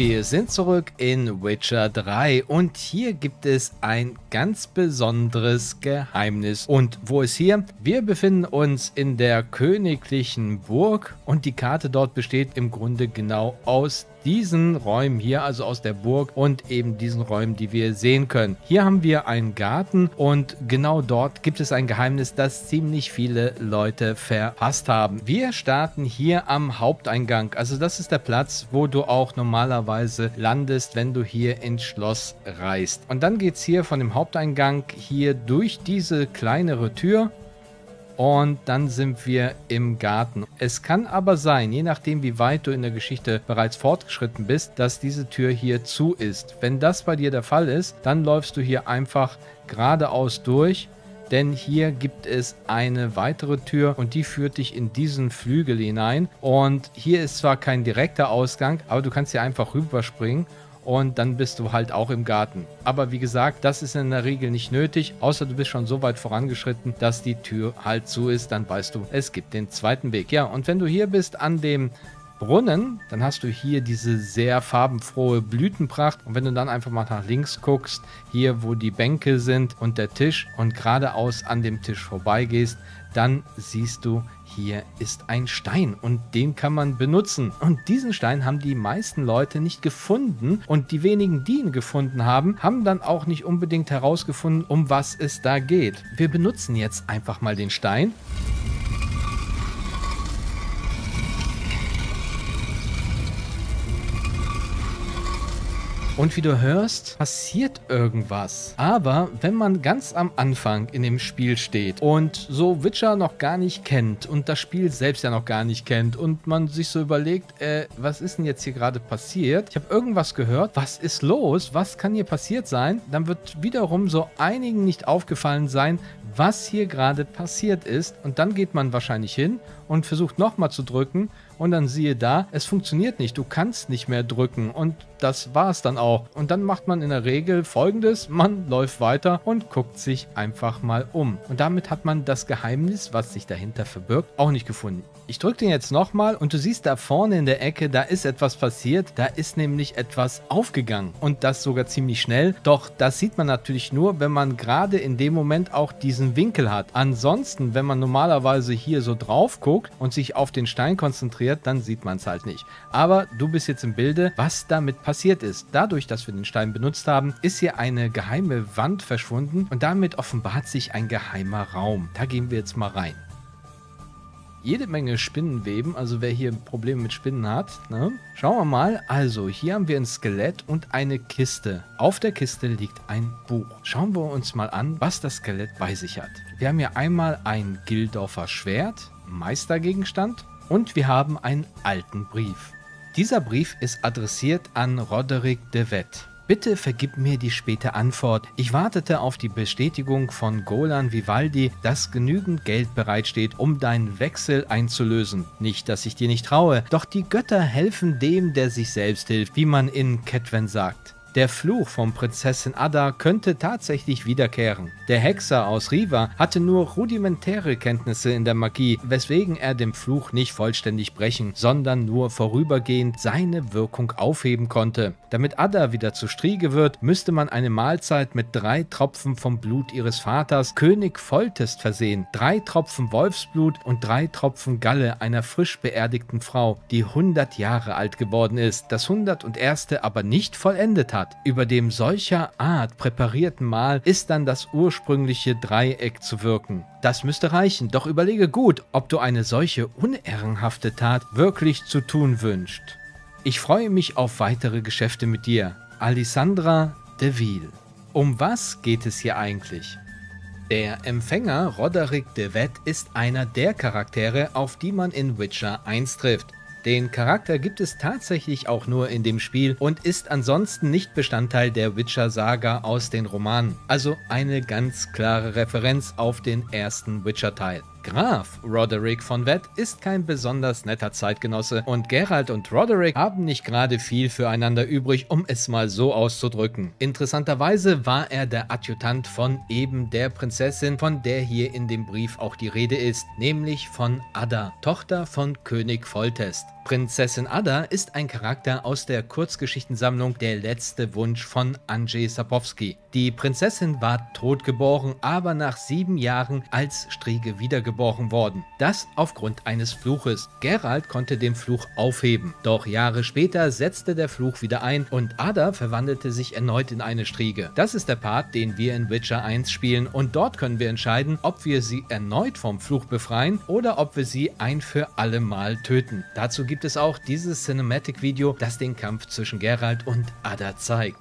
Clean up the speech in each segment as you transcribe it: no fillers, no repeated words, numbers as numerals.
Wir sind zurück in Witcher 3 und hier gibt es ein ganz besonderes Geheimnis. Und wo ist hier? Wir befinden uns in der königlichen Burg und die Karte dort besteht im Grunde genau aus diesen Räumen hier, also aus der Burg und eben diesen Räumen, die wir sehen können. Hier haben wir einen Garten und genau dort gibt es ein Geheimnis, das ziemlich viele Leute verpasst haben. Wir starten hier am Haupteingang, also das ist der Platz, wo du auch normalerweise landest, wenn du hier ins Schloss reist. Und dann geht es hier von dem Haupteingang hier durch diese kleinere Tür. Und dann sind wir im Garten. Es kann aber sein, je nachdem wie weit du in der Geschichte bereits fortgeschritten bist, dass diese Tür hier zu ist. Wenn das bei dir der Fall ist, dann läufst du hier einfach geradeaus durch. Denn hier gibt es eine weitere Tür und die führt dich in diesen Flügel hinein. Und hier ist zwar kein direkter Ausgang, aber du kannst hier einfach rüberspringen. Und dann bist du halt auch im Garten. Aber wie gesagt, das ist in der Regel nicht nötig, außer du bist schon so weit vorangeschritten, dass die Tür halt zu ist. Dann weißt du, es gibt den zweiten Weg. Ja, und wenn du hier bist an dem Brunnen, dann hast du hier diese sehr farbenfrohe Blütenpracht. Und wenn du dann einfach mal nach links guckst, hier wo die Bänke sind und der Tisch und geradeaus an dem Tisch vorbeigehst, dann siehst du, hier ist ein Stein und den kann man benutzen. Und diesen Stein haben die meisten Leute nicht gefunden und die wenigen, die ihn gefunden haben, haben dann auch nicht unbedingt herausgefunden, um was es da geht. Wir benutzen jetzt einfach mal den Stein. Und wie du hörst, passiert irgendwas. Aber wenn man ganz am Anfang in dem Spiel steht und so Witcher noch gar nicht kennt und das Spiel selbst ja noch gar nicht kennt und man sich so überlegt, was ist denn jetzt hier gerade passiert? Ich habe irgendwas gehört. Was ist los? Was kann hier passiert sein? Dann wird wiederum so einigen nicht aufgefallen sein, was hier gerade passiert ist. Und dann geht man wahrscheinlich hin und versucht nochmal zu drücken. Und dann siehe da, es funktioniert nicht. Du kannst nicht mehr drücken. Und das war es dann auch. Und dann macht man in der Regel Folgendes. Man läuft weiter und guckt sich einfach mal um. Und damit hat man das Geheimnis, was sich dahinter verbirgt, auch nicht gefunden. Ich drücke den jetzt nochmal und du siehst da vorne in der Ecke, da ist etwas passiert. Da ist nämlich etwas aufgegangen. Und das sogar ziemlich schnell. Doch das sieht man natürlich nur, wenn man gerade in dem Moment auch diesen Winkel hat. Ansonsten, wenn man normalerweise hier so drauf guckt und sich auf den Stein konzentriert, dann sieht man es halt nicht. Aber du bist jetzt im Bilde, was damit passiert ist. Dadurch, dass wir den Stein benutzt haben, ist hier eine geheime Wand verschwunden und damit offenbart sich ein geheimer Raum. Da gehen wir jetzt mal rein. Jede Menge Spinnenweben, also wer hier Probleme mit Spinnen hat, ne? Schauen wir mal. Also, hier haben wir ein Skelett und eine Kiste. Auf der Kiste liegt ein Buch. Schauen wir uns mal an, was das Skelett bei sich hat. Wir haben hier einmal ein Gildorfer Schwert, Meistergegenstand, und wir haben einen alten Brief. Dieser Brief ist adressiert an Roderick de Wet. Bitte vergib mir die späte Antwort. Ich wartete auf die Bestätigung von Golan Vivaldi, dass genügend Geld bereitsteht, um deinen Wechsel einzulösen. Nicht, dass ich dir nicht traue, doch die Götter helfen dem, der sich selbst hilft, wie man in Cetwen sagt. Der Fluch von Prinzessin Ada könnte tatsächlich wiederkehren. Der Hexer aus Riva hatte nur rudimentäre Kenntnisse in der Magie, weswegen er den Fluch nicht vollständig brechen, sondern nur vorübergehend seine Wirkung aufheben konnte. Damit Ada wieder zu Striege wird, müsste man eine Mahlzeit mit 3 Tropfen vom Blut ihres Vaters, König Foltest, versehen, 3 Tropfen Wolfsblut und 3 Tropfen Galle einer frisch beerdigten Frau, die 100 Jahre alt geworden ist, das 101. aber nicht vollendet hat. Über dem solcher Art präparierten Mahl ist dann das ursprüngliche Dreieck zu wirken. Das müsste reichen, doch überlege gut, ob du eine solche unehrenhafte Tat wirklich zu tun wünschst. Ich freue mich auf weitere Geschäfte mit dir. Alessandra de Ville. Um was geht es hier eigentlich? Der Empfänger Roderick de Wet ist einer der Charaktere, auf die man in Witcher 1 trifft. Den Charakter gibt es tatsächlich auch nur in dem Spiel und ist ansonsten nicht Bestandteil der Witcher-Saga aus den Romanen. Also eine ganz klare Referenz auf den ersten Witcher-Teil. Graf Roderick von Wet ist kein besonders netter Zeitgenosse und Geralt und Roderick haben nicht gerade viel füreinander übrig, um es mal so auszudrücken. Interessanterweise war er der Adjutant von eben der Prinzessin, von der hier in dem Brief auch die Rede ist, nämlich von Ada, Tochter von König Foltest. Prinzessin Ada ist ein Charakter aus der Kurzgeschichtensammlung Der letzte Wunsch von Andrzej Sapkowski. Die Prinzessin war tot geboren, aber nach 7 Jahren als Striege wiedergeboren worden. Das aufgrund eines Fluches. Geralt konnte den Fluch aufheben. Doch Jahre später setzte der Fluch wieder ein und Ada verwandelte sich erneut in eine Striege. Das ist der Part, den wir in Witcher 1 spielen, und dort können wir entscheiden, ob wir sie erneut vom Fluch befreien oder ob wir sie ein für alle Mal töten. Dazu gibt es auch dieses Cinematic-Video, das den Kampf zwischen Geralt und Ada zeigt.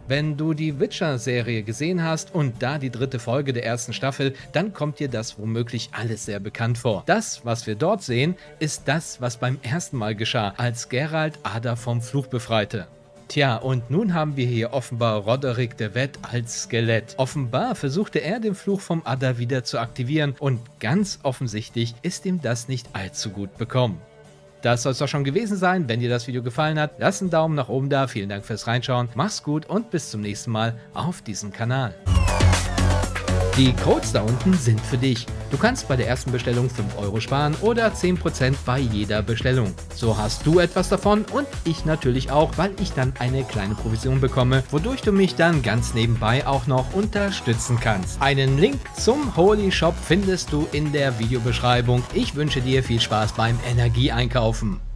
Wenn du die Witcher-Serie gesehen hast und da die 3. Folge der 1. Staffel, dann kommt dir das womöglich alles sehr bekannt vor. Das, was wir dort sehen, ist das, was beim ersten Mal geschah, als Geralt Ada vom Fluch befreite. Tja, und nun haben wir hier offenbar Roderick de Wett als Skelett. Offenbar versuchte er den Fluch vom Adda wieder zu aktivieren und ganz offensichtlich ist ihm das nicht allzu gut bekommen. Das soll es doch schon gewesen sein. Wenn dir das Video gefallen hat, lass einen Daumen nach oben da. Vielen Dank fürs Reinschauen. Mach's gut und bis zum nächsten Mal auf diesem Kanal. Die Codes da unten sind für dich. Du kannst bei der ersten Bestellung 5 € sparen oder 10% bei jeder Bestellung. So hast du etwas davon und ich natürlich auch, weil ich dann eine kleine Provision bekomme, wodurch du mich dann ganz nebenbei auch noch unterstützen kannst. Einen Link zum Holy Shop findest du in der Videobeschreibung. Ich wünsche dir viel Spaß beim Energieeinkaufen.